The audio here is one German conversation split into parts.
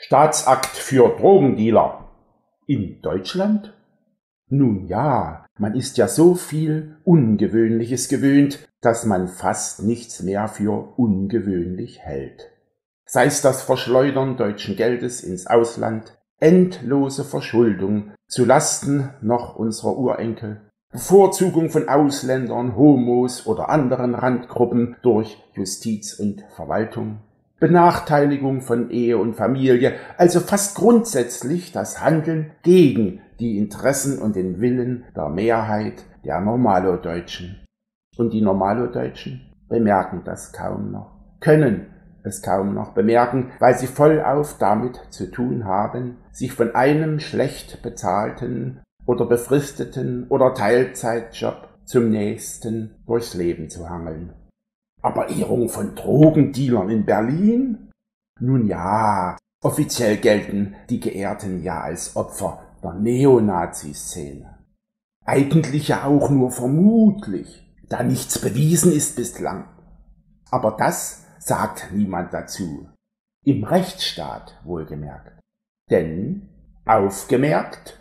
Staatsakt für Drogendealer. In Deutschland? Nun ja, man ist ja so viel Ungewöhnliches gewöhnt, dass man fast nichts mehr für ungewöhnlich hält. Sei's das Verschleudern deutschen Geldes ins Ausland, endlose Verschuldung zu Lasten noch unserer Urenkel, Bevorzugung von Ausländern, Homos oder anderen Randgruppen durch Justiz und Verwaltung, Benachteiligung von Ehe und Familie, also fast grundsätzlich das Handeln gegen die Interessen und den Willen der Mehrheit der Normalo-Deutschen. Und die Normalo-Deutschen bemerken das kaum noch, können es kaum noch bemerken, weil sie vollauf damit zu tun haben, sich von einem schlecht bezahlten oder befristeten oder Teilzeitjob zum nächsten durchs Leben zu hangeln. Aber Ehrung von Drogendealern in Berlin? Nun ja, offiziell gelten die Geehrten ja als Opfer der Neonazi-Szene. Eigentlich ja auch nur vermutlich, da nichts bewiesen ist bislang. Aber das sagt niemand dazu. Im Rechtsstaat wohlgemerkt. Denn, aufgemerkt,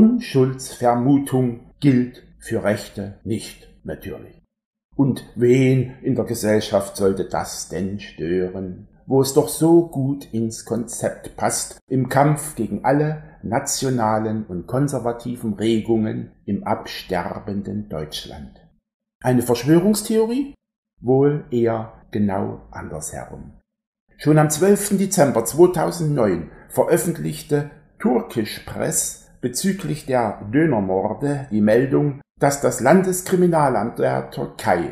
Unschuldsvermutung gilt für Rechte nicht natürlich. Und wen in der Gesellschaft sollte das denn stören, wo es doch so gut ins Konzept passt, im Kampf gegen alle nationalen und konservativen Regungen im absterbenden Deutschland? Eine Verschwörungstheorie? Wohl eher genau andersherum. Schon am 12. Dezember 2009 veröffentlichte Turkish Press bezüglich der Dönermorde die Meldung, dass das Landeskriminalamt der Türkei,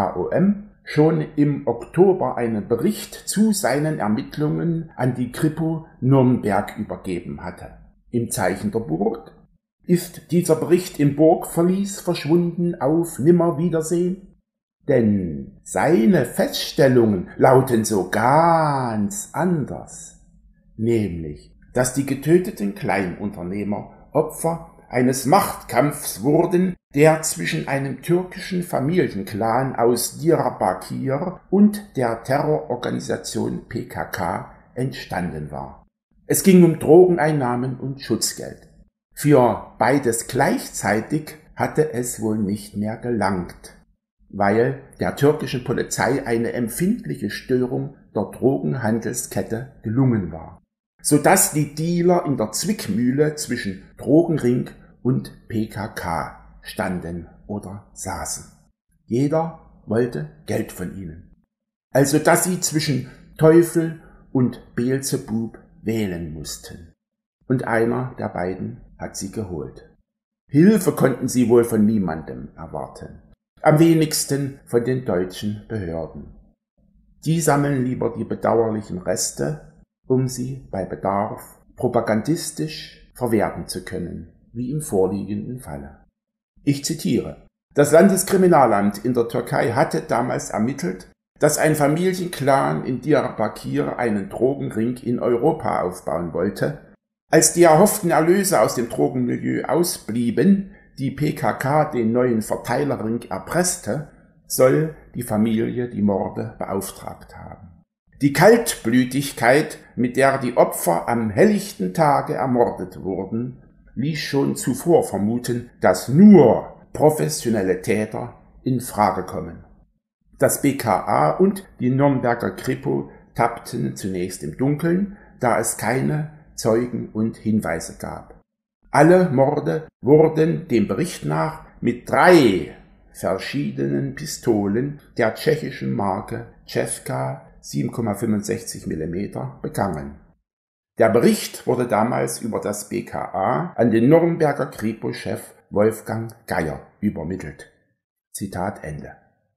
KOM, schon im Oktober einen Bericht zu seinen Ermittlungen an die Kripo Nürnberg übergeben hatte. Im Zeichen der Burg? Ist dieser Bericht im Burgverlies verschwunden auf Nimmerwiedersehen? Denn seine Feststellungen lauten so ganz anders, nämlich, dass die getöteten Kleinunternehmer Opfer eines Machtkampfs wurden, der zwischen einem türkischen Familienclan aus Diyarbakir und der Terrororganisation PKK entstanden war. Es ging um Drogeneinnahmen und Schutzgeld. Für beides gleichzeitig hatte es wohl nicht mehr gelangt, weil der türkischen Polizei eine empfindliche Störung der Drogenhandelskette gelungen war, sodass die Dealer in der Zwickmühle zwischen Drogenring und PKK standen oder saßen. Jeder wollte Geld von ihnen. Also dass sie zwischen Teufel und Beelzebub wählen mussten. Und einer der beiden hat sie geholt. Hilfe konnten sie wohl von niemandem erwarten. Am wenigsten von den deutschen Behörden. Die sammeln lieber die bedauerlichen Reste, um sie bei Bedarf propagandistisch verwerten zu können, wie im vorliegenden Falle. Ich zitiere: Das Landeskriminalamt in der Türkei hatte damals ermittelt, dass ein Familienclan in Diyarbakir einen Drogenring in Europa aufbauen wollte. Als die erhofften Erlöse aus dem Drogenmilieu ausblieben, die PKK den neuen Verteilerring erpresste, soll die Familie die Morde beauftragt haben. Die Kaltblütigkeit, mit der die Opfer am helllichten Tage ermordet wurden, ließ schon zuvor vermuten, dass nur professionelle Täter in Frage kommen. Das BKA und die Nürnberger Kripo tappten zunächst im Dunkeln, da es keine Zeugen und Hinweise gab. Alle Morde wurden dem Bericht nach mit 3 verschiedenen Pistolen der tschechischen Marke Cevka 7,65 mm begangen. Der Bericht wurde damals über das BKA an den Nürnberger Kripo-Chef Wolfgang Geier übermittelt. Zitat Ende.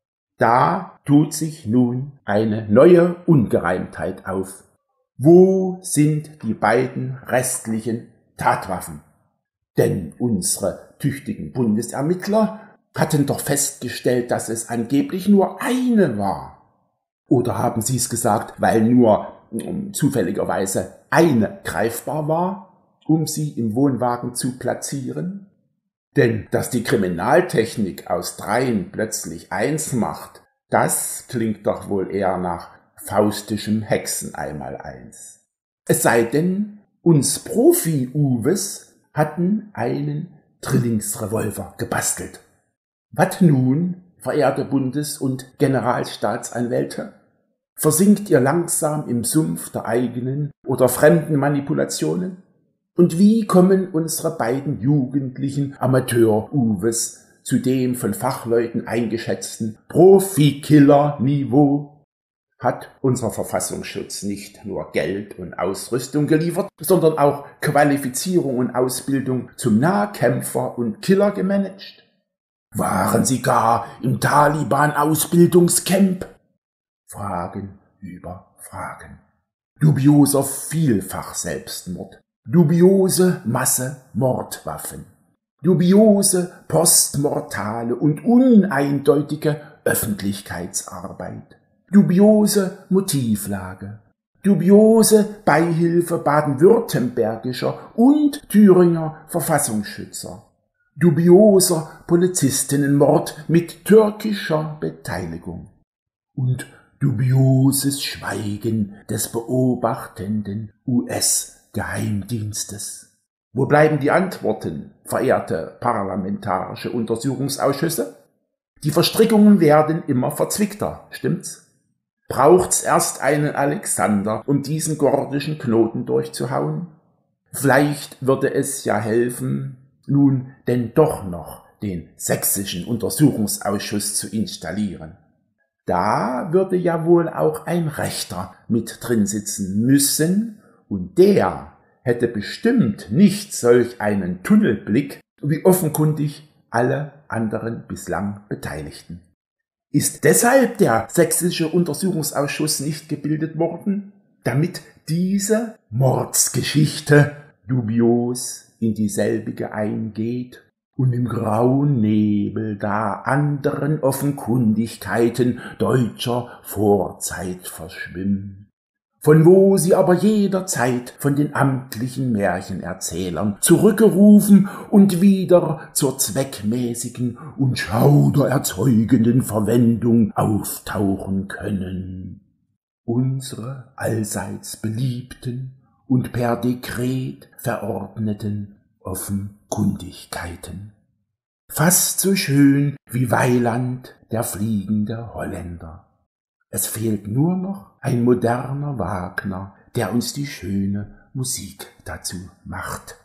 Da tut sich nun eine neue Ungereimtheit auf. Wo sind die beiden restlichen Tatwaffen? Denn unsere tüchtigen Bundesermittler hatten doch festgestellt, dass es angeblich nur eine war. Oder haben Sie es gesagt, weil nur zufälligerweise eine greifbar war, um sie im Wohnwagen zu platzieren? Denn dass die Kriminaltechnik aus 3 plötzlich 1 macht, das klingt doch wohl eher nach faustischem Hexeneinmaleins. Es sei denn, uns Profi-Uwes hatten einen Drillingsrevolver gebastelt. Was nun, verehrte Bundes- und Generalstaatsanwälte? Versinkt ihr langsam im Sumpf der eigenen oder fremden Manipulationen? Und wie kommen unsere beiden jugendlichen Amateur-Uwes zu dem von Fachleuten eingeschätzten Profikiller-Niveau? Hat unser Verfassungsschutz nicht nur Geld und Ausrüstung geliefert, sondern auch Qualifizierung und Ausbildung zum Nahkämpfer und Killer gemanagt? Waren sie gar im Taliban-Ausbildungscamp? Fragen über Fragen. Dubioser Vielfach-Selbstmord. Dubiose Masse-Mordwaffen. Dubiose postmortale und uneindeutige Öffentlichkeitsarbeit. Dubiose Motivlage, dubiose Beihilfe baden-württembergischer und Thüringer Verfassungsschützer, dubioser Polizistinnenmord mit türkischer Beteiligung und dubioses Schweigen des beobachtenden US-Geheimdienstes. Wo bleiben die Antworten, verehrte parlamentarische Untersuchungsausschüsse? Die Verstrickungen werden immer verzwickter, stimmt's? Braucht's erst einen Alexander, um diesen gordischen Knoten durchzuhauen? Vielleicht würde es ja helfen, nun denn doch noch den sächsischen Untersuchungsausschuss zu installieren. Da würde ja wohl auch ein Rechter mit drin sitzen müssen, und der hätte bestimmt nicht solch einen Tunnelblick wie offenkundig alle anderen bislang Beteiligten. Ist deshalb der sächsische Untersuchungsausschuss nicht gebildet worden, damit diese Mordsgeschichte dubios in dieselbige eingeht und im grauen Nebel da anderen Offenkundigkeiten deutscher Vorzeit verschwimmt, von wo sie aber jederzeit von den amtlichen Märchenerzählern zurückgerufen und wieder zur zweckmäßigen und schaudererzeugenden Verwendung auftauchen können. Unsere allseits beliebten und per Dekret verordneten Offenkundigkeiten. Fast so schön wie Weiland, der fliegende Holländer. Es fehlt nur noch ein moderner Wagner, der uns die schöne Musik dazu macht.